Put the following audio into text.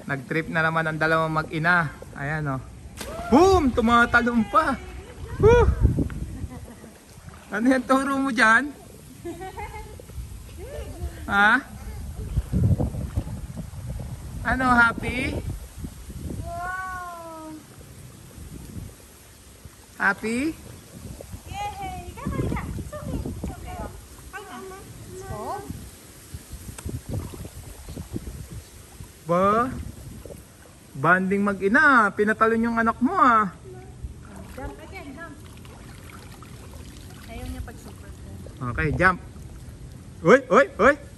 Nag-trip na naman ang dalawang mag-ina. Ayan o. Boom! Tumatalon pa. Woo! Ano yan turo mo dyan? Ha? Ano, happy? Wow! Happy? Yay! Kaka. It's okay. It's okay. Hi, Mama. Stop. Ba? Banding mag-ina. Pinatalon yung anak mo ah. Jump again, jump. Ayaw niya pag super. Okay, jump. Uy, uy, uy.